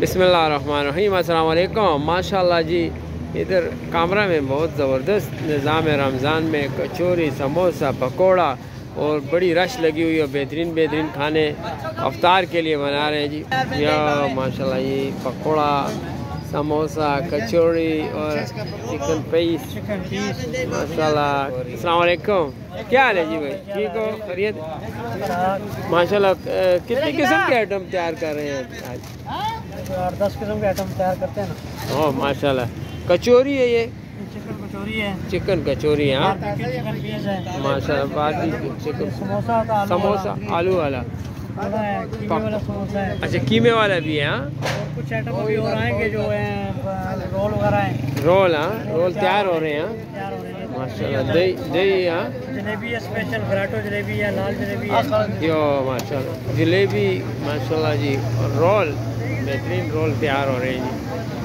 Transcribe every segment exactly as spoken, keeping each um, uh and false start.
बिस्मिल्लाहिर्रहमानिर्रहीम। अस्सलाम वालेकुम। माशाल्लाह जी, इधर कामरा में बहुत ज़बरदस्त निज़ाम है। रमज़ान में कचौरी, समोसा, पकोड़ा और बड़ी रश लगी हुई है। बेहतरीन बेहतरीन खाने अफ्तार के लिए बना रहे हैं जी। या माशाल्लाह, ये पकोड़ा, समोसा, कचौरी और चिकन पीस माशाल्लाह। अस्सलाम वालेकुम। क्या हाल है जी भाई? ठीक हो? खैरियत? माशाल्लाह। कितनी किस्म के आइटम तैयार कर रहे हैं आज? आठ दस किस्म के आइटम तैयार करते हैं ना। ओह माशाल्लाह। कचौरी है ये? चिकन कचौरी है। चिकन कचौरी है हाँ चिकन पीस है माशाल्लाह। बाकी चिकन समोसा होता है, समोसा आलू वाला कीमे वाला समोसा है। अच्छा, कीमे वाला भी है हाँ। और कुछ आइटम अभी और आएंगे जो है रोल वगैरह हैं। रोल हाँ, रोल तैयार हो रहे हैं हाँ तैयार हो रहे हैं माशाल्लाह। दही दही हाँ, जलेबी है, स्पेशल घराटो जलेबी है, लाल जलेबी है। यो माशाल्लाह। जलेबी माशाल्लाह जी। और रोल, बेहतरीन रोल तैयार हो रहे हैं जी।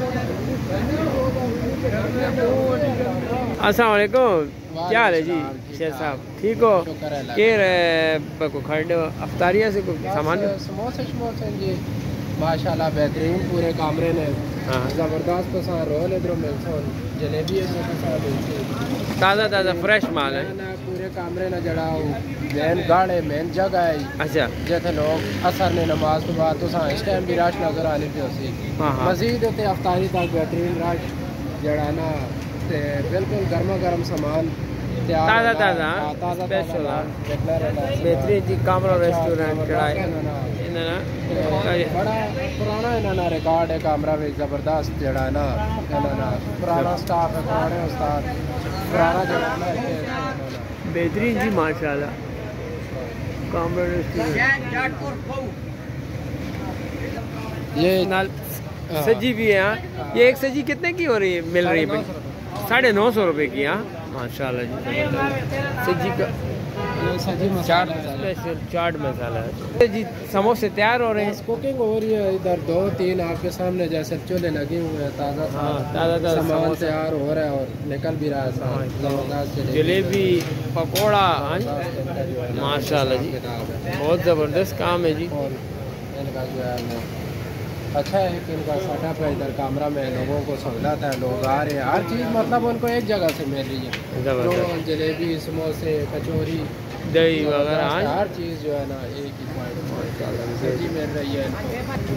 अस्सलाम वालेकुम। क्या हाल है जी शेख साहब? ठीक हो? के को खड़े अफ्तारिया से कोई सामान समोसे शमोसे जी माशाल्लाह बेहतरीन पूरे कामरे ने हाँ ज़बरदस्त पसंद रोल इधर मिलते जलेबी ताज़ा ताज़ा फ्रेश माल है ना पूरे कामरे ने जड़ा मेन गाड़े मेन जगह है। अच्छा, जिथे लोग असर ने नमाज के बाद तो इस टाइम भी रश नजर आनी थी उसी हाँ हाँ मजीद उत्ते अफ्तारी तक बेहतरीन रश जड़ा ना ते बिल्कुल गर्मा गर्म सामान ताज़ा ताज़ा ताज़ा स्पेशल बेहतरीन जी। कामरा रेस्टोरेंट कड़ा है बड़ा पुराना इन्होंने रिकॉर्ड है कामरा में ज़बरदस्त जड़ा ना इन्होंने पुराना स्टाफ है, पुराने उस्ताद पुराना जड़ा ना बेहतरीन जी माशाल्लाह। कामरा रेस्टोरेंट ये नाल सजी भी है हाँ। ये एक सजी कितने की हो रही है? मिल रही है साढ़े नौ सौ रुपये की हाँ माशाल्लाह जी। सजी का चाट स्पेशल चाट मसाला है जी। समोसे तैयार हो रहे हैं, कुकिंग हो रही है इधर दो तीन आपके सामने जैसे चूल्हे लगे हुए हैं। ताज़ा हाँ ताज़ा ताज़ा सामान तैयार हो रहा है और निकल भी रहा है। जलेबी पकौड़ा हाँ माशाल्लाह जी, बहुत ज़बरदस्त काम है जी। और इनका जो है वो अच्छा है कि इनका सेटअप है इधर कामरा में, लोगों को सहूलत है, लोग आ रहे हैं, हर चीज़ मतलब उनको एक जगह से मिल रही है। रोल जलेबी समोसे कचौरी दही वगैरह हर चीज़ जो है ना एक ही पॉइंट सब्जी मिल रही है इनको।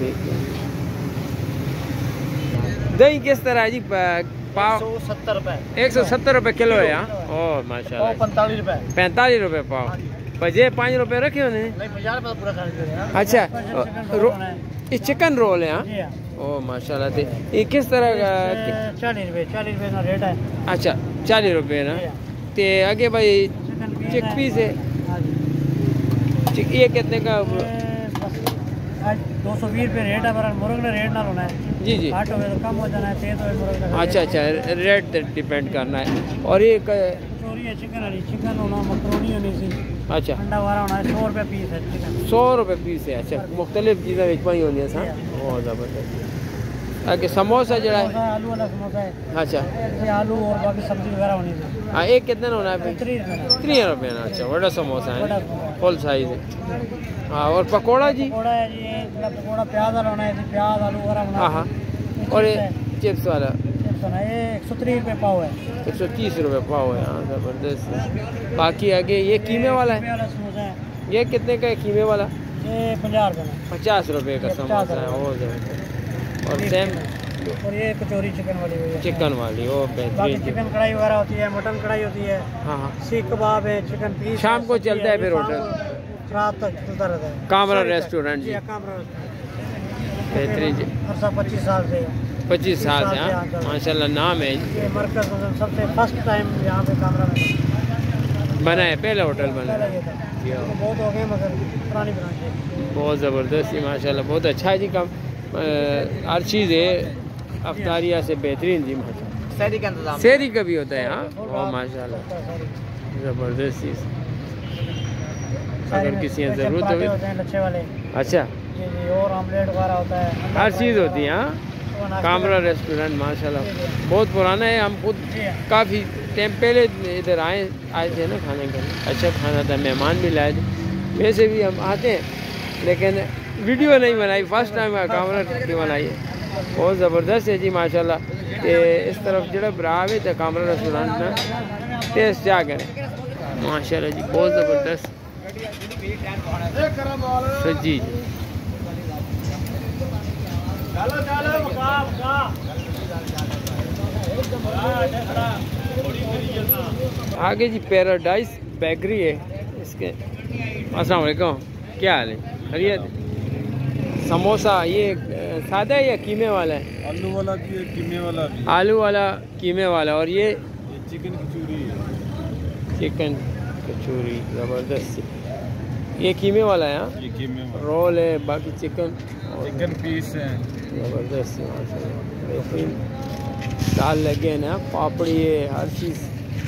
दही किस तरह है जी? पाव सत्तर रुपए एक सौ सत्तर रुपये किलो है यहाँ। ओह माशाल्लाह। पैंतालीस रुपए पैंतालीस रुपये पाव। बजे पाँच रुपये रखे होने। अच्छा, ये चिकन रोल है हाँ। ओह माशाल्लाह। थे ये किस तरह का? चालीस रुपए चालीस रुपए का रेट है। अच्छा, चालीस रुपये ना। ते आगे भाई चिक पीस है, ये कितने का? दो सौ बीस रुपये रेट है, पर मुर्ग ने रेट ना होना है जी जी। घाट हो गया तो कम हो जाना है, तेज हो मुर्ग का। अच्छा अच्छा, रेट डिपेंड करना है। और ये कचौरी है चिकन वाली, चिकन होना, मकरोनी होनी सी, अच्छा अंडा वाला होना है। सौ रुपये पीस है चिकन, सौ रुपये पीस है। अच्छा, मुख्तलिफ चीज़ें बिच पाई होनी है सर। बहुत ज़बरदस्त। आगे समोसा जड़ा है, आलू वाला समोसा है। अच्छा, ये आलू और बाकी सब्जी वगैरह होनी है। हाँ एक कितने होना है? तीस रुपये तीन रुपये ना। अच्छा, बड़ा समोसा है, फुल साइज है हाँ। और पकौड़ा जी? पकौड़ा है जी, पकौड़ा प्याज वाला होना है, प्याज आलू वगैरह बना। हाँ हाँ। और ये चिप्स वाला चिप्स होना है, ये एक सौ तीस रुपये पाव है। एक सौ तीस रुपये पाव है हाँ, ज़बरदस्त। बाकी आगे ये कीमे वाला है, समोसा है। ये कितने का है कीमे वाला? ये पचास रुपये में पचास रुपये का समोसा है, वो ज़बरदस्त। और सेम और ये कचौरी चिकन वाली हुई है, चिकन वाली, वो बाकी बेहतरीन। चिकन कढ़ाई वगैरह होती है, मटन कढ़ाई होती है, हाँ हाँ। सीख कबाब है, चिकन पीस शाम को चलता है फिर होटल, रात तक चलता रहता है। कामरा रेस्टोरेंट जी, कामरा बेहतरीन जी। अरसा पच्चीस साल से पच्चीस साल से हाँ माशाल्लाह। नाम है जी, ये मरकज सबसे फर्स्ट टाइम यहाँ पे कामरा में बना है, पहला होटल बना है। बहुत हो गए मगर पुरानी ब्रांच है, बहुत ज़बरदस्त जी माशाल्लाह। बहुत अच्छा है जी काम, हर चीज़ है अफ्तारिया से बेहतरीन जी माशाल्लाह। शहरी का इंतजाम, शहरी का भी होता है हाँ, वो माशाल्लाह ज़बरदस्त चीज़। अगर किसी की ज़रूरत हो लच्छे वाले, अच्छा जी जी, और ऑमलेट वगैरह होता है, हर चीज़ होती है हाँ। कामरा रेस्टोरेंट माशाल्लाह बहुत पुराना है। हम खुद काफ़ी टाइम पहले इधर आए आए थे ना खाने के लिए, अच्छा खाना था, मेहमान भी लाए थे। वैसे भी हम आते हैं लेकिन वीडियो नहीं बनाई, फर्स्ट टाइम कैमरा की बनाई है। बहुत ज़बरदस्त है जी माशाल्लाह। ते इस तरफ जो ब्राव है तो कैमरा रेस्टोरेंट ना टेस्ट जा करें माशाल्लाह जी, बहुत ज़बरदस्त सजी। आगे जी पैराडाइज बेकरी है इसके। अस्सलाम वालेकुम, क्या हाल है? खैरियत? समोसा ये सादा है या कीमे वाला है? आलू वाला भी है, कीमे वाला भी। आलू वाला, कीमे वाला। और ये, ये चिकन कचौरी है। चिकन कचौरी ज़बरदस्त। ये कीमे वाला है? हाँ, ये कीमे वाला रोल है, बाकी चिकन चिकन पीस है। ज़बरदस्त बेहतरीन दाल लगे ना, पापड़ी है, हर चीज़।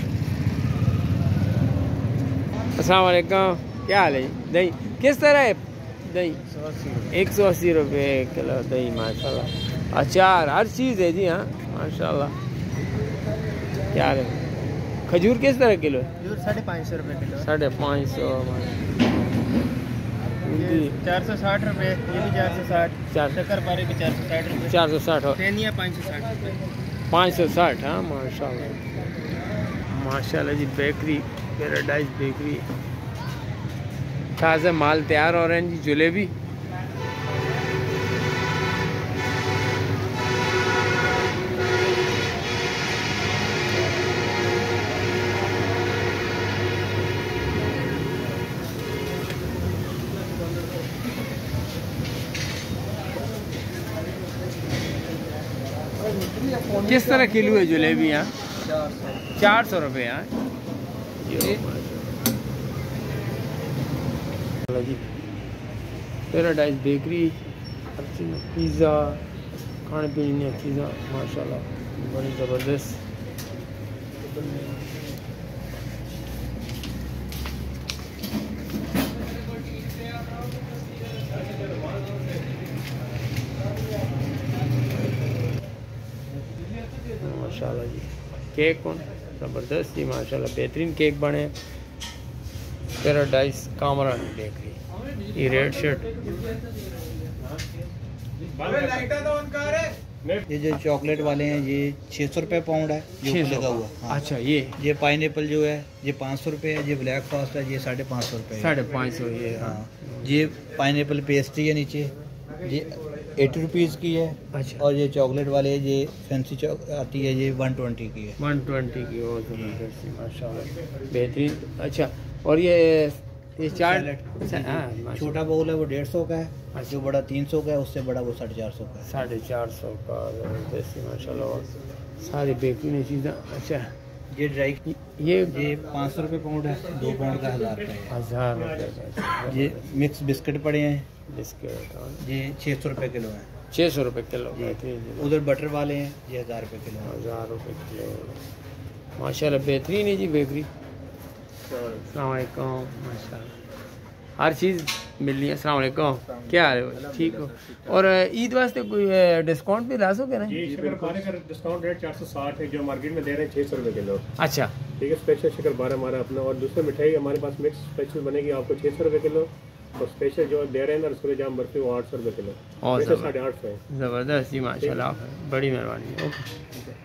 अस्सलाम वालेकुम, क्या हाल है? दही किस तरह है? दही एक सौ अस्सी रुपये किलो दही माशाल्लाह। अचार हर चीज़ है जी। हाँ माशाल्लाह। क्या है? खजूर किस तरह किलो है? खजूर साढ़े पाँच सौ रुपये किलो। साढ़े पाँच सौ चार सौ साठ रुपये, ये भी चार सौ साठ। चार शक्कर के चार सौ साठ रुपये। चार सौ साठ हो, सेनिया पाँच सौ साठ रुपये। पाँच सौ साठ। हाँ माशाल्लाह माशाल्लाह जी। बेकरी पैराडाइज बेकरी, ताज़ा माल तैयार हो रहे हैं जी। जलेबी किस तरह किलो है जलेबी? यहाँ चार सौ रुपये। यहाँ जी पैराडाइज बेकरी, पिज़्ज़ा, खाने पीने की चीज़ा माशाल्लाह बड़ी ज़बरदस्त। माशाल्लाह जी। केक कौन ज़बरदस्त जी माशाल्लाह, बेहतरीन केक बने। Paradise Kamran bakery. ये रेड शर्ट, ये जो चॉकलेट वाले हैं ये छः सौ रुपये पाउंड है, जो लगा हुआ। हाँ। अच्छा ये ये पाइनएप्पल जो है ये पाँच सौ रुपये है। ये ब्लैक फॉरेस्ट है, ये साढ़े पाँच सौ रुपये है। साढ़े पाँच सौ ये। हाँ हाँ, ये पाइनएप्पल पेस्ट्री है नीचे, ये एटी रुपीज़ की है। अच्छा। और ये चॉकलेट वाले ये फैंसी चॉक आती है, ये वन ट्वेंटी की है। वन ट्वेंटी की हो ज़बरदस्त माशाल्लाह बेहतरीन। अच्छा और ये ये चाट? हाँ छोटा बाउल है वो डेढ़ सौ का है, जो बड़ा तीन सौ का है, उससे बड़ा वो साढ़े चार सौ का है। साढ़े चार सौ का ज़बरदस्त माशाल्लाह। और सारी बेकरी ने चीज़ें। अच्छा ये ड्राई ये ये पाँच सौ रुपये पाउंड है, दो पाउंड का हज़ार का है। हज़ार रुपये का। ये मिक्स बिस्किट पड़े हैं, बिस्किट ये छः सौ रुपये किलो है। छः सौ रुपये किलो बेहतरीन। उधर बटर वाले हैं, ये हज़ार रुपये किलो है। हज़ार रुपये किलो माशाल्लाह बेहतरीन है जी बेकरी। अस्सलाम वालेकुम माशाल्लाह हर चीज़ मिल रही है। अस्सलाम वालेकुम, क्या हाल है? ठीक हो? और ईद वास्ते कोई डिस्काउंट भी ला सकोगे ना? जी शक्कर का डिस्काउंट रेट चार सौ साठ है, जो मार्केट में दे रहे हैं छः सौ रुपये किलो। अच्छा ठीक है, स्पेशल शक्कर बारह हमारा अपना। और दूसरी मिठाई हमारे पास मिक्स स्पेशल बनेगी आपको छः सौ रुपये किलो। और स्पेशल जो दे रहे हैं ना रसगुल्ले जाम बर्फी वो आठ सौ रुपये किलो, और साढ़े आठ सौ है। ज़बरदस्त जी माशाल्लाह, बड़ी मेहरबानी। ओके।